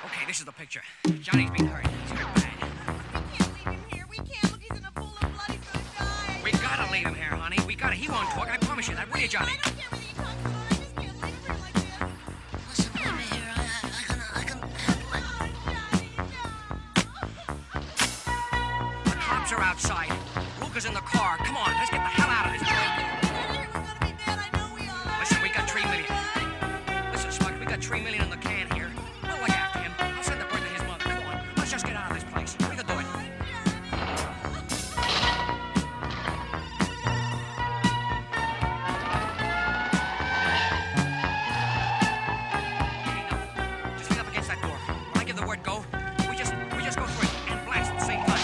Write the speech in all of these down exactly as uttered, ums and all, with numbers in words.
Okay, this is the picture. Johnny's been hurt. He's hurt bad. We can't leave him here. We can't. Look, he's in a pool of blood. He's gonna die. We gotta leave him here, honey. We gotta. He won't talk. I promise you that. Will you, Johnny? I don't care whether he talks or not. I just can't leave him here like this. Listen, leave me here. I, I, I can, I can handle it. The cops are outside. Luca's in the car. Come on, let's get the hell out of this place. We're gonna be dead. I know we are. Listen, we got three million. Listen, Smuck, we got three million in the can here. We'll look after him. I'll send the bird to his mother. Come on, let's just get out of this place. We can do it. Okay, now, just lean up against that door. When I give the word go, we just, we just go through it and blast at the same time.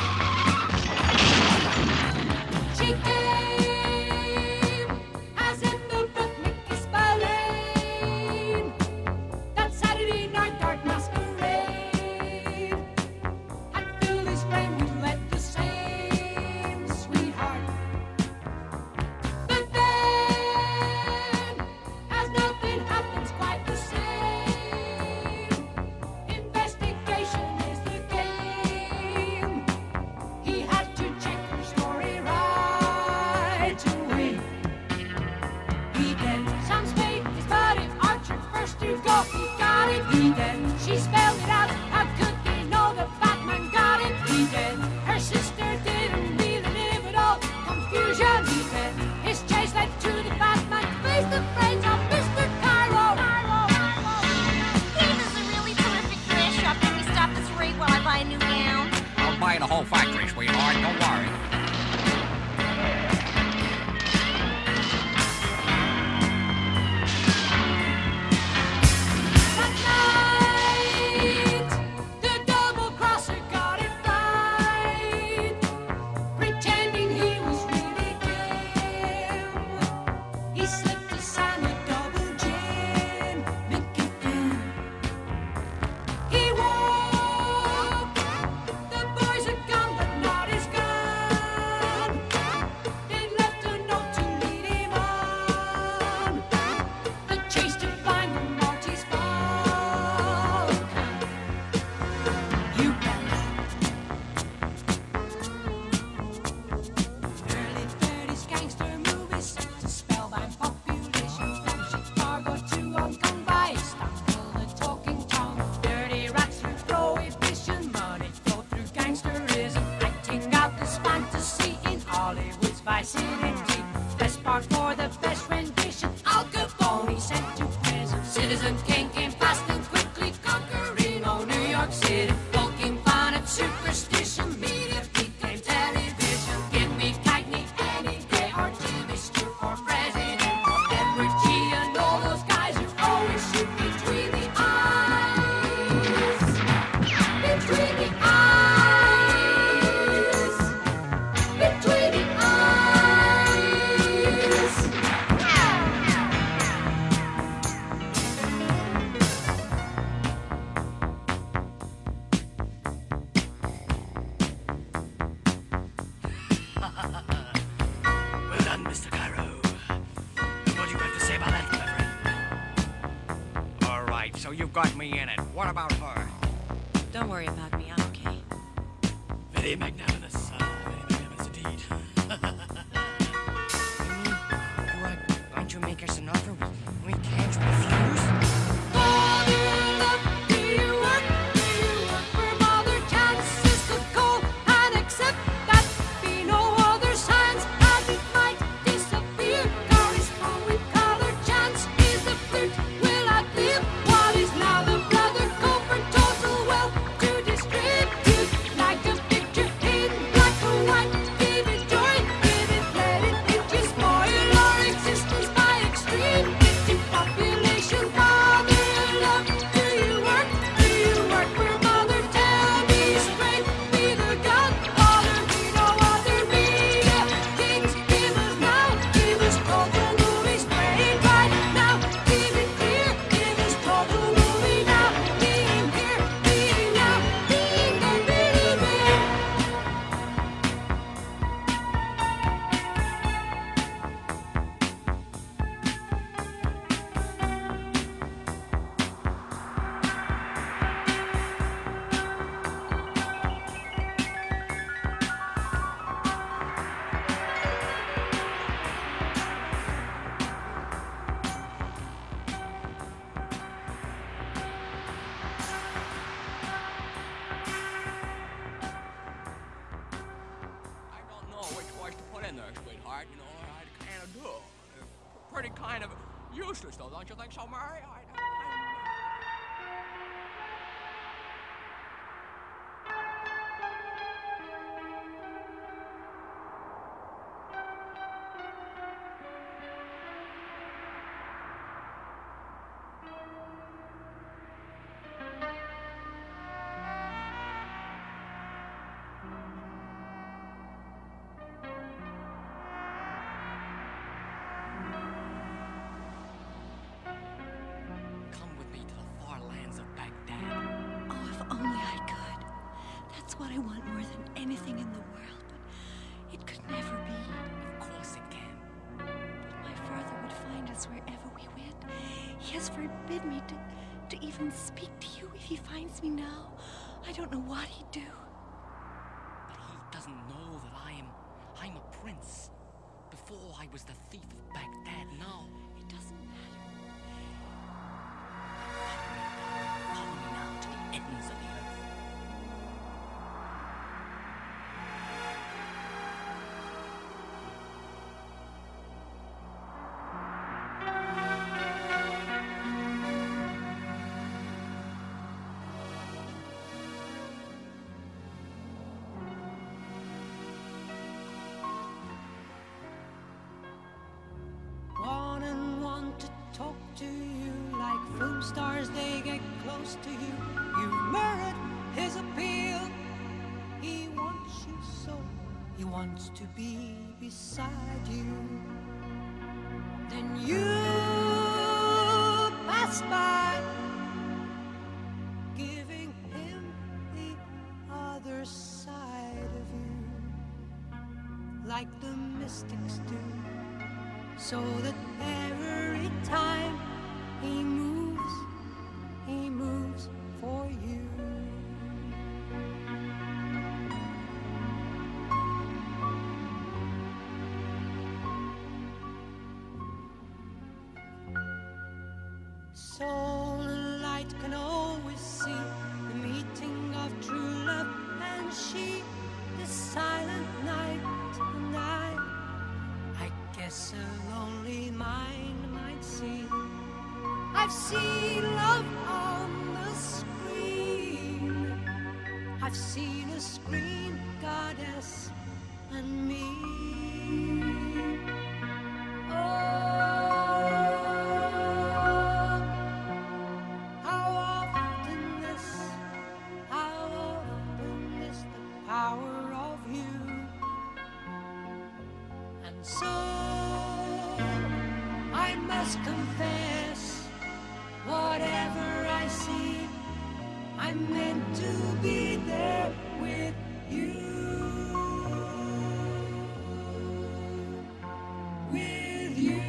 She came as in the book Mickey Spillane. That Saturday night dark masquerade had filled his brain with lead the same sweetheart. But then, as nothing happens quite the same, investigation is the game. He had to check her story right away. He did some spade, but if Archer first to go, he got it. He did. She spelled it out. How could they know the Batman got it? He did. Her sister didn't really live at all. Confusion. He did. His chase led to the Batman to face the friends of Mister Cairo. Dave is a really terrific dress shop. Can we stop this raid while I buy a new gown? I'll buy the whole factory, sweetheart. Don't worry. That night, the double crosser got it right, pretending he was really game. He slipped a sign a double gin, Mickey Finn. He woke the boys a gun, but not his gun. They left a note to lead him on the chase to find the Maltese Falcon. You bet. Early thirties gangster movies set to spellbound population from Chicago to Hong Kong by Istanbul, the talking tongue. Dirty rats through prohibition, money flow through gangsterism, acting out this fantasy in Hollywood's vicinity. Best part for the best rendition, Al Capone sent to prison. Citizen King came fast and quickly conquering all New York City. Poking fun at superstition, media became television. Give me Cagney any day, or Jimmy Stewart for president, or Edward G and all those guys who always shoot between the eyes. Between the eyes. Between the eyes. Well done, Mister Cairo. What do you have to say about that, my friend? All right, so you've got me in it. What about her? Don't worry about me, I'm okay. Very magnanimous. Uh, very magnanimous indeed. You mean, you are going to make us an offer we, we can't refuse? Father, love, do you work? Do you work for Mother Chances to call and accept that be no other signs as it might disappear? Correspond with color. Chance is the flute. Will outlive what is now the brother go for total wealth to distribute like a picture in black and white. Give it to useless, though, don't you think so, Mary? I, I, Come with me to the far lands of Baghdad. Oh, if only I could. That's what I want more than anything in the world, but it could never be. Of course it can. But my father would find us wherever we went. He has forbidden me to, to even speak to you if he finds me now. I don't know what he'd do. But he doesn't know that I am... I'm a prince. Before I was the thief of Baghdad, now. It doesn't matter. Follow me now to the ends of the earth. One and one to talk to you like film stars, they get close to you. You've mirrored his appeal. He wants you so, he wants to be beside you. Then you pass by, giving him the other side of you, like the mystics do. So that every time he moves, he moves for you. Soul and light can always see the meeting of true love and she, this silent night and I. I guess a lonely mind might see. I've seen love on the screen. I've seen a screen goddess and me. Oh, how often this, how often this, the power of you. And so I must confess, whatever I see, I'm meant to be there with you. With you.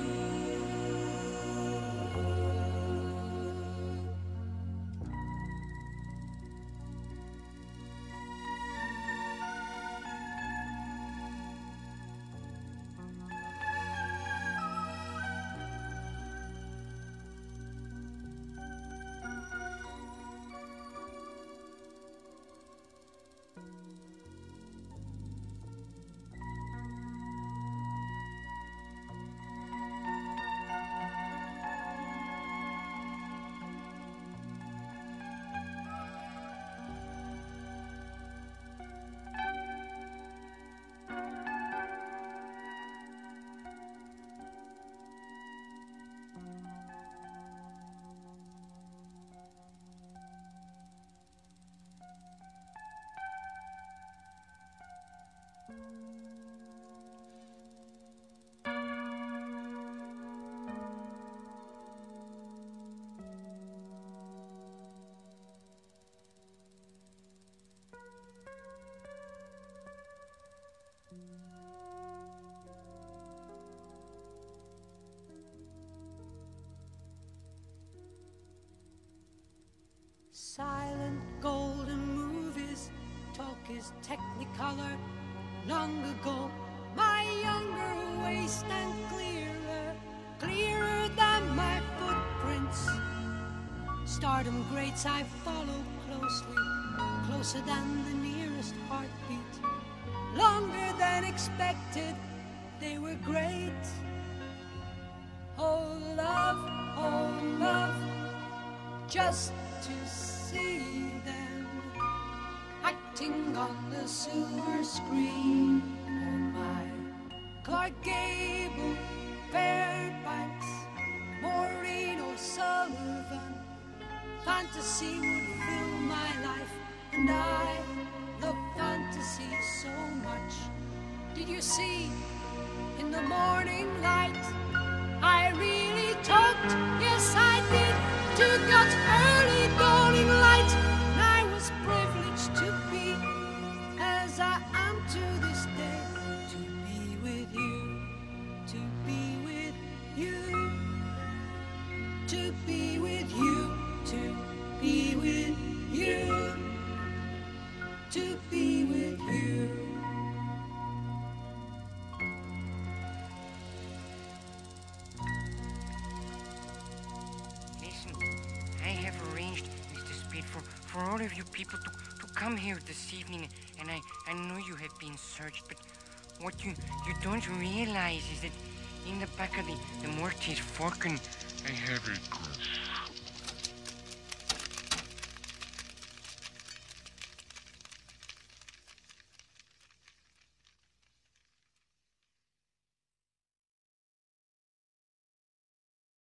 Silent golden movies, talk is technicolor. Long ago, my younger waist and clearer, clearer than my footprints. Stardom greats I follow closely, closer than the nearest heartbeat. Longer than expected, they were great. Oh love, oh love, just to see them acting on the silver screen. Oh my, Clark Gable, Fairbanks, Maureen O'Sullivan, fantasy would fill my life, and I love fantasy so much. Did you see in the morning light? I really talked, yes I did, to God's early dawning light. And I was privileged to be, as I am to this day, to be with you, to be with you, to be with you, to be with you, to be with you. Listen, I have arranged, Mister Spade, for, for all of you people to, to come here this evening, and I, I know you have been searched, but what you, you don't realize is that in the back of the, the Mortis Falcon, I have a